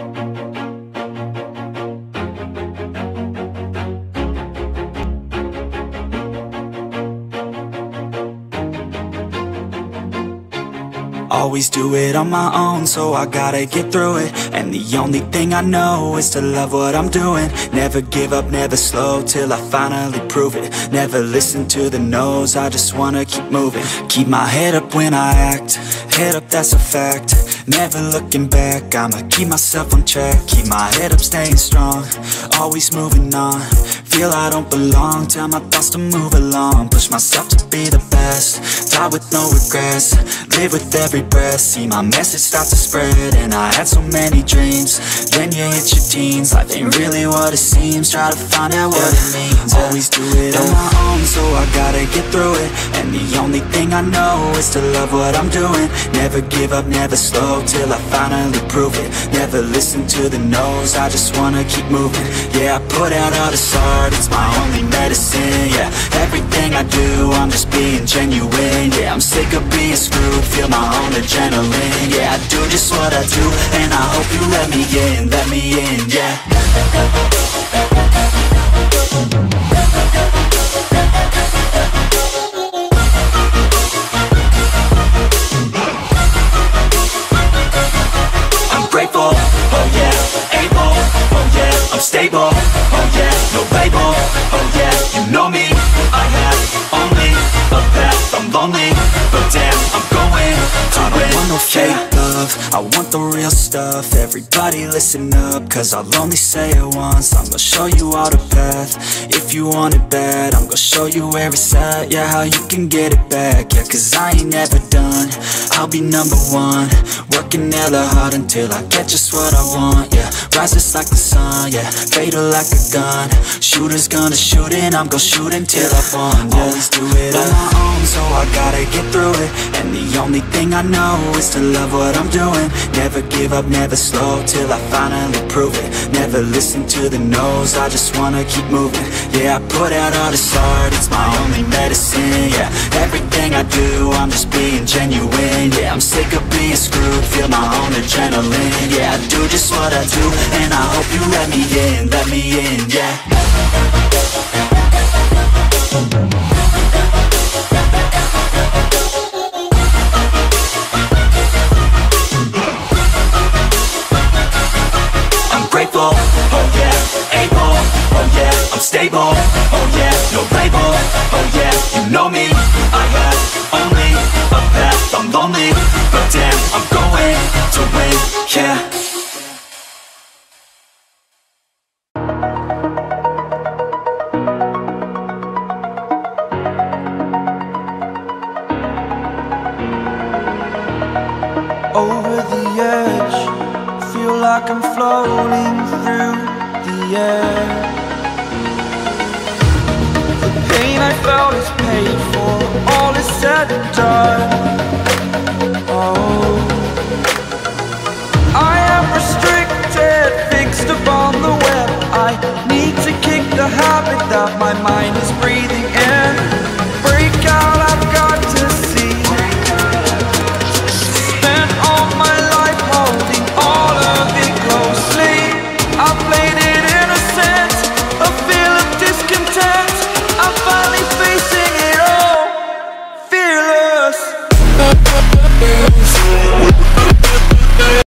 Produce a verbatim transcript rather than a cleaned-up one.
Always do it on my own, so I gotta get through it. And the only thing I know is to love what I'm doing. Never give up, never slow, till I finally prove it. Never listen to the no's, I just wanna keep moving. Keep my head up when I act, head up, that's a fact. Never looking back, I'ma keep myself on track. Keep my head up, staying strong, always moving on. Feel I don't belong, tell my thoughts to move along. Push myself to be the best, die with no regrets. Live with every breath, see my message start to spread. And I had so many dreams, then you hit your teens. Life ain't really what it seems, try to find out what it means. Always do it on my own, so I gotta get through it. And the only thing I know is to love what I'm doing. Never give up, never slow, till I finally prove it. Never listen to the no's, I just wanna keep moving. Yeah, I put out all this art, it's my only medicine. Yeah, everything I do, I'm just being genuine. Yeah, I'm sick of being screwed, feel my own adrenaline. Yeah, I do just what I do, and I hope you let me in, let me in, yeah. I'm grateful, oh yeah, able, oh yeah, I'm stable, oh yeah, no label, oh yeah, you know me, I have only a path, I'm lonely, but damn, I'm going to win. I don't want no fake love, I want the real stuff. Everybody listen up, cause I'll only say it once. I'm gonna show you all the path, if you want it bad. I'm gonna show you where it's at, yeah, how you can get it back. Yeah, cause I ain't never done, I'll be number one. Working hella hard until I get just what I want, yeah. Rises like the sun, yeah, fatal like a gun. Shooters gonna shoot and I'm gonna shoot until I won, yeah. Always do it on my own, so I gotta get through it. And the only thing I know is to love what I'm doing. Never give up, never slow, till I finally prove it. Never listen to the no's, I just wanna keep moving. Yeah, I put out all this art, it's my only medicine. Yeah, everything I do, I'm just being genuine. Yeah, I'm sick of being screwed, feel my own adrenaline. Yeah, I do just what I do, and I hope you let me in, let me in, yeah. I'm grateful, oh yeah, able, oh yeah, I'm stable, oh yeah, no label, oh yeah, you know me, I have only a path, I'm lonely, but damn, I'm going to win, yeah. Over the edge, feel like I'm floating through the air. The pain I felt is paid for, all is said and done. Oh, I am restricted, fixed upon the web. I need to kick the habit that my mind